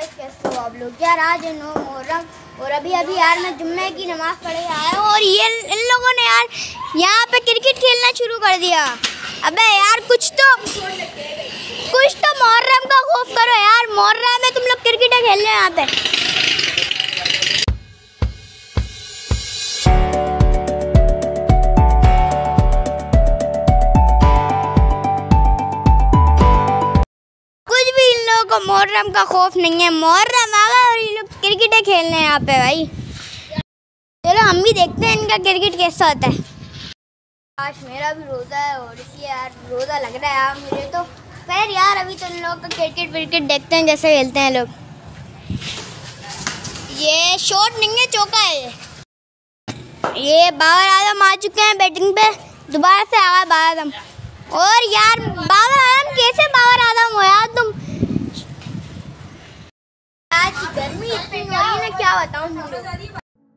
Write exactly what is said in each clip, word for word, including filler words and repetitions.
Guys, कैसे हो आप लोग यार। आज है नौ मुहर्रम और अभी अभी यार मैं जुम्मे की नमाज पढ़ के आया हूँ और ये इन लोगों ने यार यहाँ पे क्रिकेट खेलना शुरू कर दिया। अबे यार कुछ तो कुछ तो मुहर्रम का खौफ करो यार। मुहर्रम में तुम लोग क्रिकेट खेल रहे हो यहाँ पे। को मुहर्रम का खौफ नहीं है। मुहर्रम आ गया और ये लोग क्रिकेट खेलने हैं यहाँ पे भाई। चलो हम भी देखते हैं इनका क्रिकेट कैसा होता है। आज मेरा भी रोज़ा है और इसलिए यार रोज़ा लग रहा है यार मुझे तो। खैर यार अभी तो इन लोग का क्रिकेट विकेट देखते हैं जैसे खेलते हैं लोग। ये शॉट नहीं है, चौका है। ये बाबर आजम आ चुके हैं बैटिंग पे। दोबारा से आ गए बाबर आजम। और यार बाबर आजम कैसे बाबर आजम हो यार तुम। आज गर्मी इतनी हो रही है ना, क्या बताऊं तुम लोग।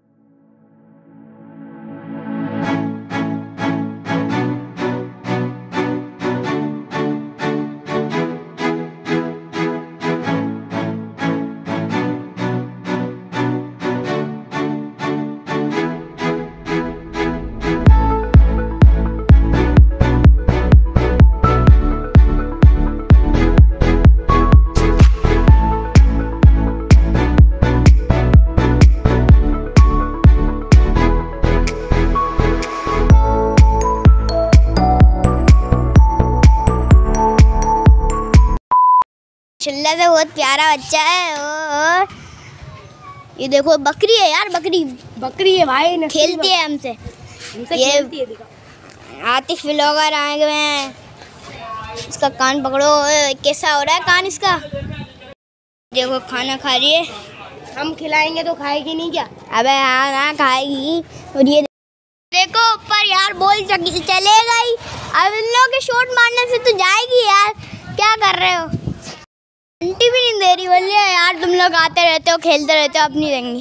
चिल्ला से बहुत प्यारा बच्चा है। और ये देखो बकरी है यार, बकरी बकरी है भाई, खेलती है हमसे। ये आतिफ व्लॉगर आए हुए हैं। इसका कान पकड़ो, कैसा हो रहा है कान इसका। देखो खाना खा रही है। हम खिलाएंगे तो खाएगी नहीं क्या? अबे हाँ ना खाएगी। और ये देखो ऊपर यार बॉल चलेगा ही। अब इन लोगों के शॉट मारने से तो जाएगी यार। क्या कर रहे हो, घंटी भी नहीं दे रही। बोलिए यार तुम लोग आते रहते हो खेलते रहते हो अपनी देंगी।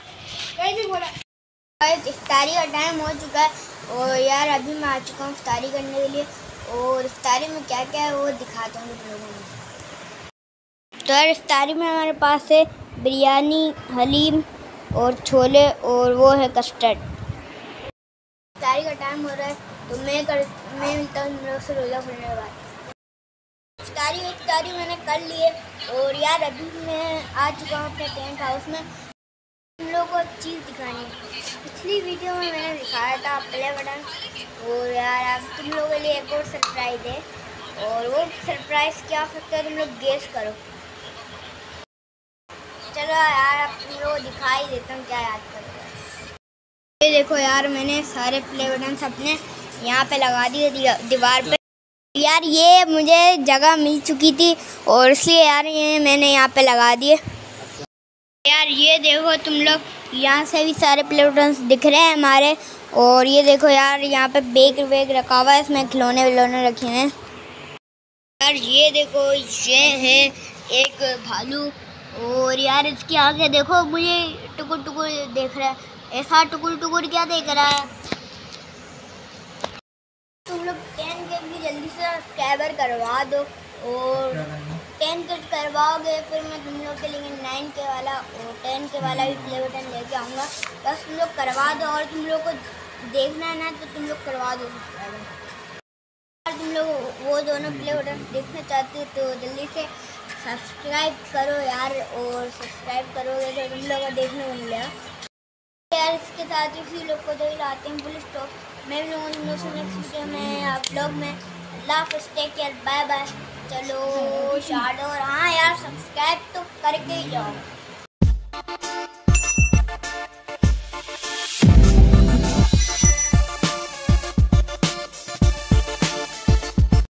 इफ्तारी का टाइम हो चुका है और यार अभी मैं आ चुका हूँ इफ्तारी करने के लिए। और इफ्तारी में क्या क्या है वो दिखाता हूँ तुम लोगों को। तो यार इफ्तारी में हमारे पास है बिरयानी, हलीम और छोले और वो है कस्टर्ड। इफ्तारी का टाइम हो रहा है तो मैं कर मैं मिलता हूँ तुम लोग से रोज़ा खुलने के बाद। इफ्तारी इफ्तारी मैंने कर लिए और यार अभी मैं आ चुका हूँ अपने टेंट हाउस में। तुम लोगों को चीज़ दिखानी है। पिछली वीडियो में मैंने दिखाया था प्ले बटन। और यार अब तुम लोगों के लिए एक और सरप्राइज़ है। और वो सरप्राइज़ क्या हो सकता है तुम लोग गेस करो। चलो यार अब तुम लोगों को दिखाई देता हूँ क्या याद करो। ये देखो यार मैंने सारे प्ले बटन अपने यहाँ पे लगा दिए दीवार पे। यार ये मुझे जगह मिल चुकी थी और इसलिए यार ये मैंने यहाँ पे लगा दिए। यार ये देखो तुम लोग, यहाँ से भी सारे प्ले बटन्स दिख रहे हैं हमारे। और ये देखो यार यहाँ पे बैग वेग रखा हुआ है, इसमें खिलौने विलौने रखे हैं। यार ये देखो ये है एक भालू। और यार इसके आगे देखो मुझे टुकुर टुकुर देख रहा है। ऐसा टुकुर टुकुर क्या देख रहा है। तुम लोग टेन के भी जल्दी से सब्सक्राइबर करवा दो। और टेन के करवाओगे फिर मैं तुम लोग के लिए नाइन के वाला और टेन के वाला भी प्ले बटन लेके आऊँगा। बस तुम लोग करवा दो। और तुम लोग को देखना है ना तो तुम लोग करवा दो सब्सक्राइबर। तुम लोग वो दोनों प्ले बटन देखना चाहते हो तो जल्दी से सब्सक्राइब करो यार। और सब्सक्राइब करोगे तो तुम लोग को देखने को मिलेगा यार। इसके साथ इसी लोग को जो लाते हैं पुलिस स्टॉप। मैं भी लोगों नेक्स्ट वीडियो में आप लोग में अल्लाह हाफ़िज़, टेक केयर, बाय बाय। चलो शाडो। और हाँ यार सब्सक्राइब तो करके ही जाओ।